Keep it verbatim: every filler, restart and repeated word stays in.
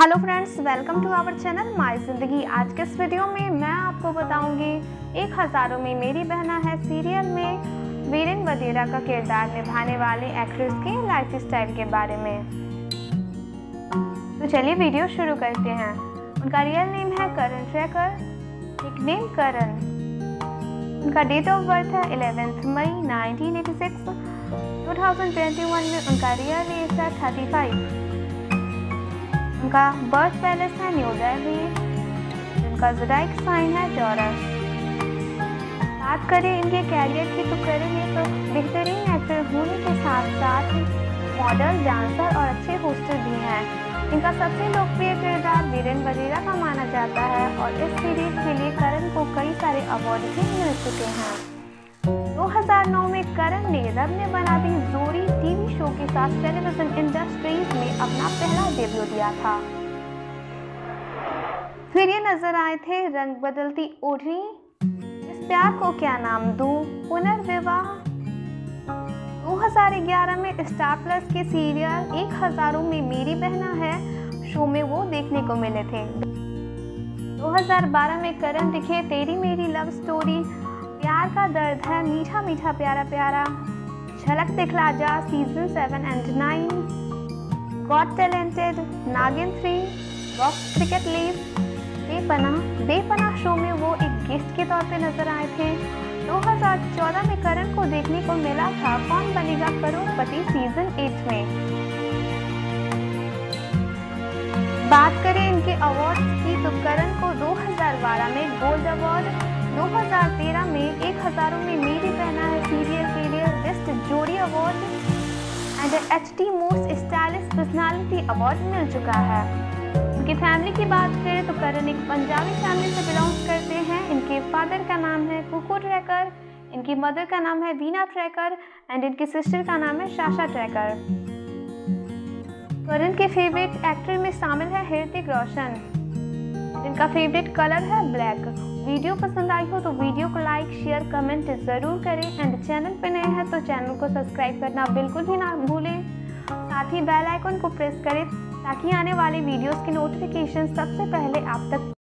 Hello friends, welcome to our channel my Zindagi. आज के इस वीडियो में मैं आपको बताऊंगी एक हज़ारों में मेरी बहना है सीरियल में वीरेन वदेरा का किरदार निभाने वाली एक्ट्रेस के लाइफ स्टाइल के बारे में। तो चलिए वीडियो शुरू करते हैं। उनका रियल नेम है करण ट्रैकर, निकनेम करण। उनका डेट ऑफ बर्थ है eleventh May nineteen eighty six. Two thousand twenty one में उनका रियल एज है थर्टी फाइव। उनका बर्थ पैलेस है न्यू दिल्ली। उनका ज़ोडिएक साइन है टॉरस। बात करें इनके कैरियर की तो करेंगे तो बेहतरीन एक्टर होने के साथ साथ मॉडल, डांसर और अच्छे होस्टर भी हैं। इनका सबसे लोकप्रिय किरदार वीरेन वदेरा का माना जाता है और इस सीरीज के लिए करण को कई सारे अवार्ड भी मिल चुके हैं। दो हज़ार नौ में करण ने रब ने बना दी जोड़ी टीवी शो के साथ टेलीविजन इंडस्ट्रीज में अपना पहला डेब्यू दिया था। फिर ये नजर आए थे रंग बदलती ओढ़नी, इस प्यार को क्या नाम दूं, पुनर्विवाह। दो हज़ार ग्यारह में स्टार प्लस के सीरियल एक हज़ारों में मेरी बहना है शो में वो देखने को मिले थे। दो हज़ार बारह में करण दिखे तेरी मेरी लव स्टोरी, प्यार का दर्द है मीठा मीठा प्यारा प्यारा, Jhalak Dikhla Jaa season seven and nine, got talented, Naagin three, box cricket league, Bepanah. Bepanah show में वो एक गेस्ट के तौर पे नजर आए थे। दो हज़ार चौदह में करण को देखने को मिला था कौन बनेगा करोड़पति सीजन एट में। बात करें इनके अवार्ड्स की तो करण को दो हज़ार बारह में गोल्ड अवार्ड, दो हज़ार तेरह में एक हज़ारों में मेरी बहना है सीरियल के लिए बेस्ट जोड़ी award and H T most stylish personality award मिल चुका है। उनकी फैमिली की बात करें तो करण एक पंजाबी फैमिली से बिलोंग करते हैं। इनके फादर का नाम है कुकू ट्रैकर, इनकी मदर का नाम है वीना ट्रैकर एंड इनकी सिस्टर का नाम है साशा ट्रैकर। करण के फेवरेट एक्टर में शामिल है ऋतिक रोशन। इनका फेवरेट कलर है ब्लैक। वीडियो पसंद आई हो तो वीडियो को लाइक, शेयर, कमेंट जरूर करें एंड चैनल पे नए हैं तो चैनल को सब्सक्राइब करना बिल्कुल भी ना भूलें। साथ ही बेल आइकन को प्रेस करें ताकि आने वाली वीडियोस की नोटिफिकेशन सबसे पहले आप तक